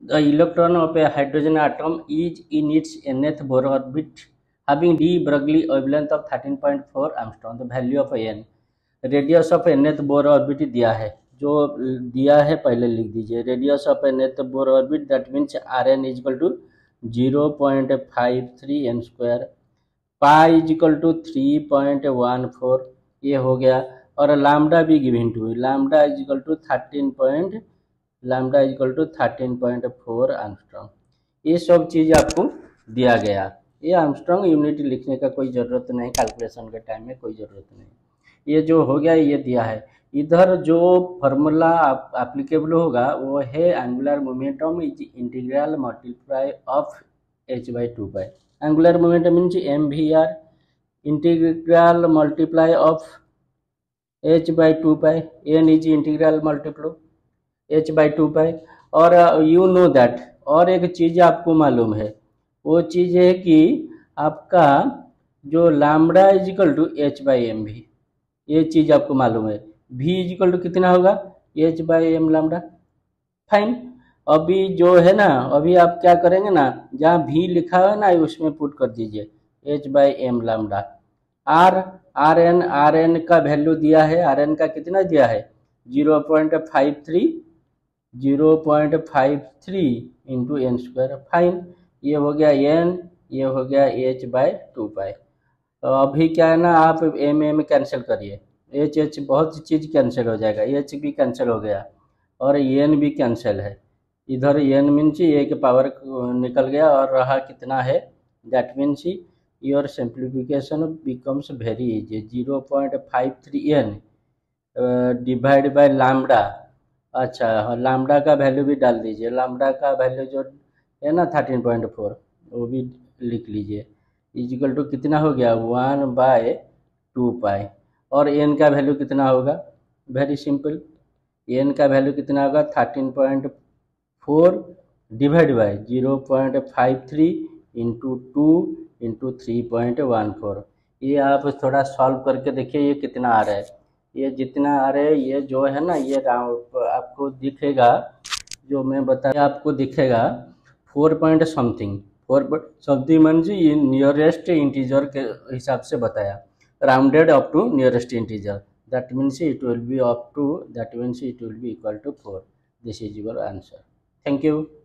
The electron of a hydrogen atom is in its nth Bohr orbit having d Broglie wavelength of 13.4 Armstrong. The value of n, radius of nth Bohr orbit दिया है, जो दिया है पहले लिख दीजिए। Radius of nth Bohr orbit that means R N is equal to 0.53 N square, pi is equal to 3.14, ये हो गया। और लैम्डा भी given to, lambda is equal to 13.4 Armstrong. ये सब चीज़ आपको दिया गया। ये आर्मस्ट्रॉन्ग यूनिट लिखने का कोई ज़रूरत नहीं, कैलकुलेशन के टाइम में कोई ज़रूरत नहीं। ये जो हो गया ये दिया है। इधर जो फार्मूला एप्लीकेबल होगा वो है angular momentum is integral multiply of h by 2 pi. Angular momentum means M V R, integral multiply of h by 2 pi, n is integral multiple h by 2 pi. और यू नो दैट, और एक चीज़ आपको मालूम है, वो चीज़ है कि आपका जो lambda is equal to h by M V, ये चीज़ आपको मालूम है। v इज इक्वल टू कितना होगा, h by M lambda. Fine. अभी जो है ना, अभी आप क्या करेंगे ना, जहाँ v लिखा है ना उसमें पुट कर दीजिए h by M lambda. R N का वैल्यू दिया है, आर एन का कितना दिया है 0.53 इंटू एन स्क्वायर। फाइन, ये हो गया एन, ये हो गया h बाई 2 पाई। तो अभी क्या है ना, आप एम कैंसिल करिए, एच बहुत चीज़ कैंसिल हो जाएगा, एच भी कैंसिल हो गया और एन भी कैंसिल है। इधर एन मीन्स ए के पावर निकल गया और रहा कितना है, that means your simplification becomes very easy. 0.53 N divide by lambda. अच्छा लैम्बडा का वैल्यू भी डाल दीजिए, लैम्बडा का वैल्यू जो है ना 13.4 वो भी लिख लीजिए। इजिकल टू कितना हो गया 1/2 पाई। और एन का वैल्यू कितना होगा, वेरी सिंपल, एन का वैल्यू कितना होगा 13.4 डिवाइड बाय 0.53 इंटू 2 इंटू 3.14। ये आप थोड़ा सॉल्व करके देखिए ये कितना आ रहा है। ये जितना आ रहा है ये जो है ना, ये आपको दिखेगा, जो मैं बताया आपको दिखेगा 4 पॉइंट समथिंग, 4 समथिंग मीन्स ये नियरेस्ट इंटीजर के हिसाब से बताया, rounded up to nearest integer, that means it will be up to, that means it will be equal to 4. This is your answer. Thank you.